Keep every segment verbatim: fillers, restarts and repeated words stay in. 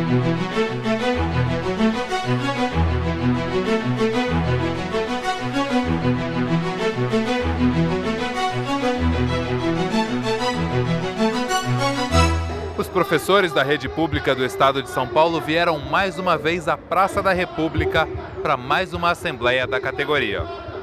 Os professores da rede pública do estado de São Paulo vieram mais uma vez à Praça da República para mais uma assembleia da categoria.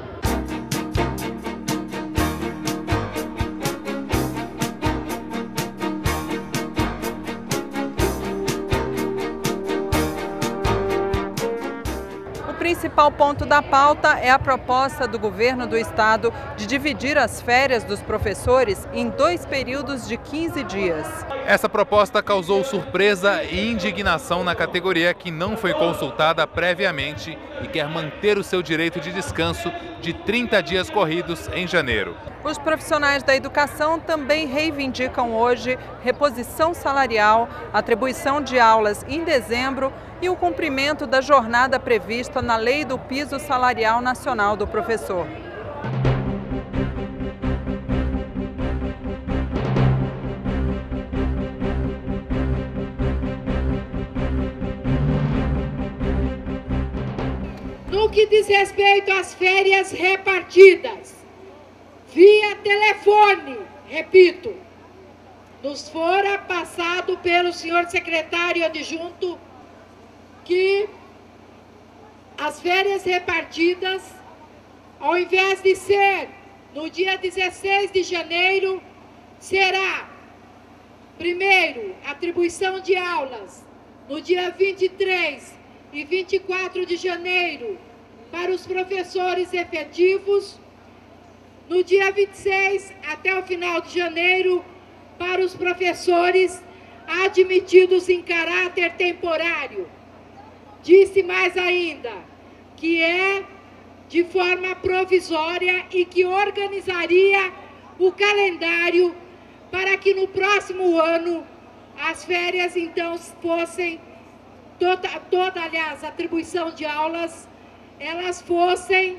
O principal ponto da pauta é a proposta do governo do estado de dividir as férias dos professores em dois períodos de quinze dias. Essa proposta causou surpresa e indignação na categoria, que não foi consultada previamente e quer manter o seu direito de descanso de trinta dias corridos em janeiro. Os profissionais da educação também reivindicam hoje reposição salarial, atribuição de aulas em dezembro e o cumprimento da jornada prevista na Lei do Piso Salarial Nacional do Professor. No que diz respeito às férias repartidas, via telefone, repito, nos fora passado pelo senhor secretário adjunto que as férias repartidas, ao invés de ser no dia dezesseis de janeiro, será, primeiro, atribuição de aulas no dia vinte e três e vinte e quatro de janeiro para os professores efetivos, no dia vinte e seis até o final de janeiro para os professores admitidos em caráter temporário. Disse mais ainda que é de forma provisória e que organizaria o calendário para que no próximo ano as férias então fossem, toda, toda aliás, a atribuição de aulas, elas fossem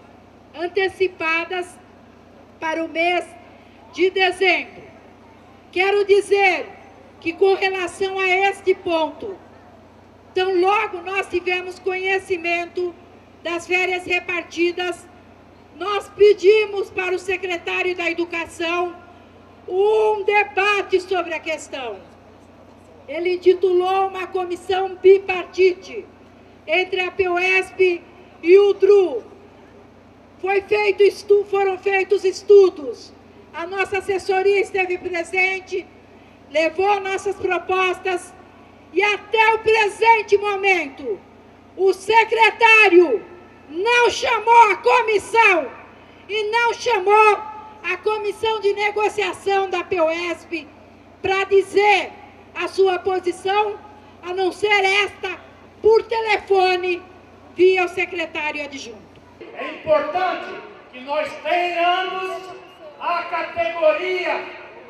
antecipadas para o mês de dezembro. Quero dizer que com relação a este ponto, então logo nós tivemos conhecimento das férias repartidas, nós pedimos para o secretário da Educação um debate sobre a questão. Ele intitulou uma comissão bipartite entre a PUESP e o D R U. Foi feito estu, foram feitos estudos, a nossa assessoria esteve presente, levou nossas propostas e até o presente momento o secretário não chamou a comissão e não chamou a comissão de negociação da PUESP para dizer a sua posição, a não ser esta por telefone via o secretário adjunto. É importante que nós tenhamos a categoria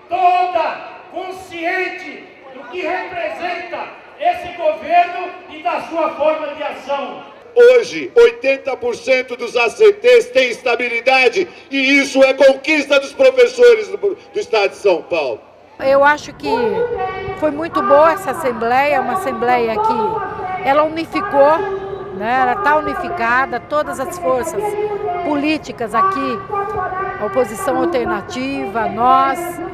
toda consciente do que representa esse governo e da sua forma de ação. Hoje, oitenta por cento dos A C Tês têm estabilidade e isso é conquista dos professores do, do estado de São Paulo. Eu acho que foi muito boa essa assembleia, uma assembleia que ela unificou, né? Ela está unificada, todas as forças políticas aqui, a oposição alternativa, nós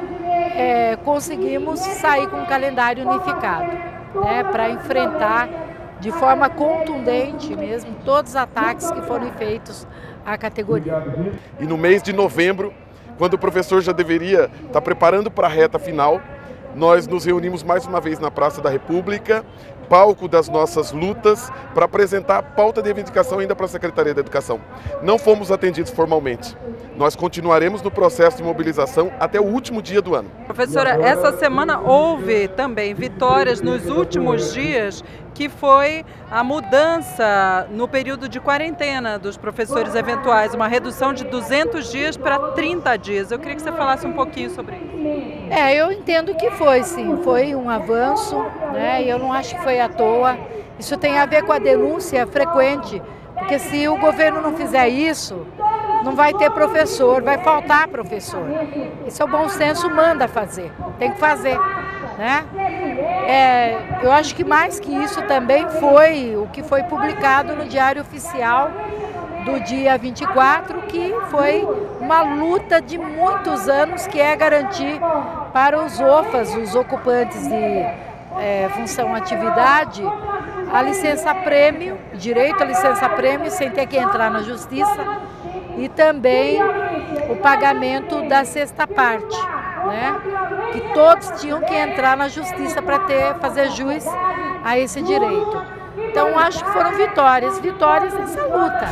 é, conseguimos sair com um calendário unificado, né? Para enfrentar de forma contundente mesmo todos os ataques que foram feitos à categoria. E no mês de novembro, quando o professor já deveria estar preparando para a reta final, nós nos reunimos mais uma vez na Praça da República, palco das nossas lutas, para apresentar a pauta de reivindicação ainda para a Secretaria da Educação. Não fomos atendidos formalmente. Nós continuaremos no processo de mobilização até o último dia do ano. Professora, essa semana houve também vitórias nos últimos dias, que foi a mudança no período de quarentena dos professores eventuais, uma redução de duzentos dias para trinta dias. Eu queria que você falasse um pouquinho sobre isso. É, eu entendo que foi sim, foi um avanço, né? E eu não acho que foi à toa. Isso tem a ver com a denúncia frequente, porque se o governo não fizer isso, não vai ter professor, vai faltar professor. Isso é o bom senso, manda fazer, tem que fazer, né? É, eu acho que mais que isso também foi o que foi publicado no Diário Oficial do dia vinte e quatro, que foi uma luta de muitos anos, que é garantir para os O F As, os ocupantes de é, função atividade, a licença-prêmio, direito à licença-prêmio sem ter que entrar na justiça, e também o pagamento da sexta parte, né? Que todos tinham que entrar na justiça para ter, fazer jus a esse direito. Então acho que foram vitórias, vitórias nessa luta.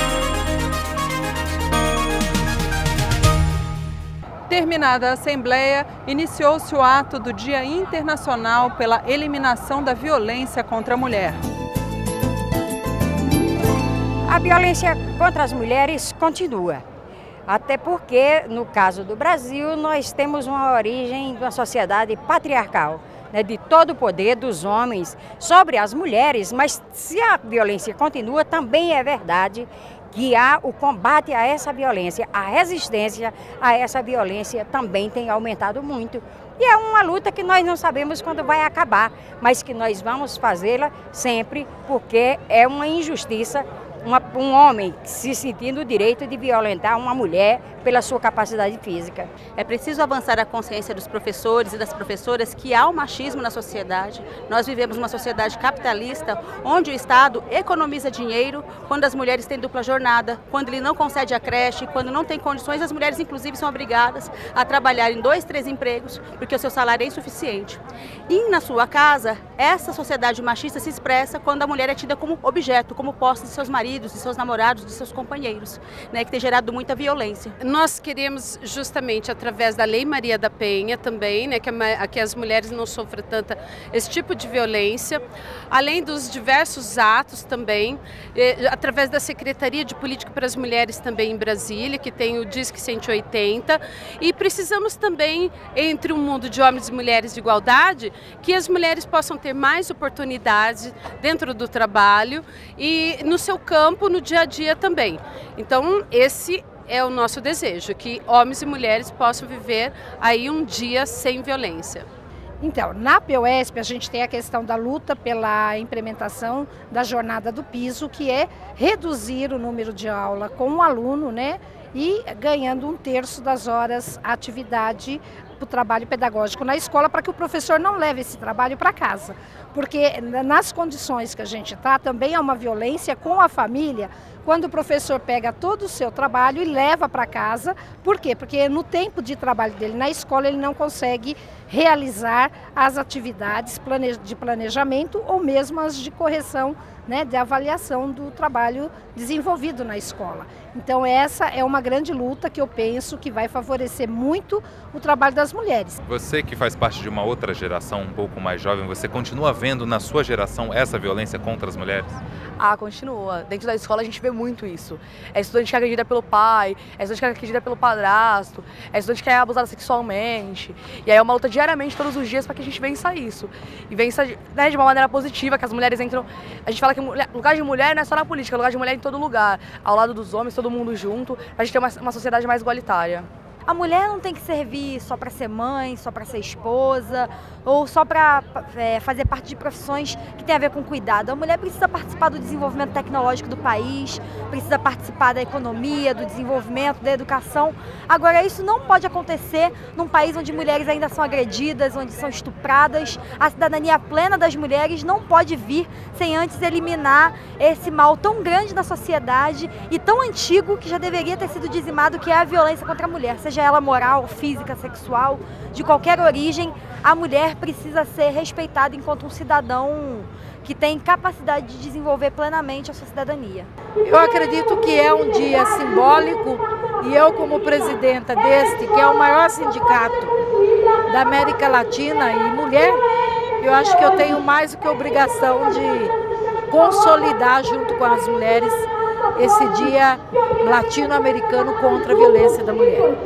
Terminada a Assembleia, iniciou-se o ato do Dia Internacional pela Eliminação da Violência contra a Mulher. A violência contra as mulheres continua, até porque, no caso do Brasil, nós temos uma origem de uma sociedade patriarcal, né, de todo o poder dos homens sobre as mulheres, mas se a violência continua, também é verdade que há o combate a essa violência, a resistência a essa violência também tem aumentado muito. E é uma luta que nós não sabemos quando vai acabar, mas que nós vamos fazê-la sempre, porque é uma injustiça uma, um homem se sentindo o direito de violentar uma mulher pela sua capacidade física. É preciso avançar a consciência dos professores e das professoras que há o machismo na sociedade. Nós vivemos uma sociedade capitalista onde o Estado economiza dinheiro quando as mulheres têm dupla jornada, quando ele não concede a creche, quando não tem condições, as mulheres inclusive são obrigadas a trabalhar em dois, três empregos porque o seu salário é insuficiente. E na sua casa, essa sociedade machista se expressa quando a mulher é tida como objeto, como posse de seus maridos, de seus namorados, de seus companheiros, né, que tem gerado muita violência. Nós queremos justamente através da Lei Maria da Penha também, né, que, a, que as mulheres não sofram tanta esse tipo de violência, além dos diversos atos também, eh, através da Secretaria de Política para as Mulheres também em Brasília, que tem o Disque cento e oitenta, e precisamos também, entre um mundo de homens e mulheres de igualdade, que as mulheres possam ter mais oportunidades dentro do trabalho e no seu campo, no dia a dia também. Então, esse é o nosso desejo, que homens e mulheres possam viver aí um dia sem violência. Então, na POESP a gente tem a questão da luta pela implementação da jornada do piso, que é reduzir o número de aula com o aluno, né, e ganhando um terço das horas atividade para o trabalho pedagógico na escola, para que o professor não leve esse trabalho para casa. Porque nas condições que a gente está, também há uma violência com a família, quando o professor pega todo o seu trabalho e leva para casa. Por quê? Porque no tempo de trabalho dele na escola, ele não consegue realizar as atividades de planejamento ou mesmo as de correção, né, de avaliação do trabalho desenvolvido na escola. Então essa é uma grande luta que eu penso que vai favorecer muito o trabalho das mulheres. Você que faz parte de uma outra geração um pouco mais jovem, você continua vendo na sua geração essa violência contra as mulheres? Ah, continua. Dentro da escola a gente vê muito isso. É estudante que é agredida pelo pai, é estudante que é agredida pelo padrasto, é estudante que é abusada sexualmente. E aí é uma luta diariamente, todos os dias, para que a gente vença isso. E vença, né, de uma maneira positiva, que as mulheres entram... A gente fala que mulher, lugar de mulher não é só na política, lugar de mulher é em todo lugar. Ao lado dos homens, todo mundo junto, pra gente ter uma, uma sociedade mais igualitária. A mulher não tem que servir só para ser mãe, só para ser esposa, ou só para é, fazer parte de profissões que tem a ver com cuidado. A mulher precisa participar do desenvolvimento tecnológico do país, precisa participar da economia, do desenvolvimento, da educação. Agora, isso não pode acontecer num país onde mulheres ainda são agredidas, onde são estupradas. A cidadania plena das mulheres não pode vir sem antes eliminar esse mal tão grande na sociedade e tão antigo que já deveria ter sido dizimado, que é a violência contra a mulher, seja ela moral, física, sexual, de qualquer origem. A mulher precisa ser respeitada enquanto um cidadão que tem capacidade de desenvolver plenamente a sua cidadania. Eu acredito que é um dia simbólico e eu, como presidenta deste, que é o maior sindicato da América Latina e mulher, eu acho que eu tenho mais do que obrigação de consolidar junto com as mulheres esse dia latino-americano contra a violência da mulher.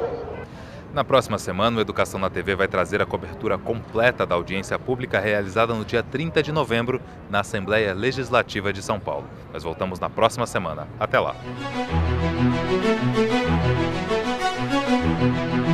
Na próxima semana, o Educação na T V vai trazer a cobertura completa da audiência pública realizada no dia trinta de novembro na Assembleia Legislativa de São Paulo. Nós voltamos na próxima semana. Até lá!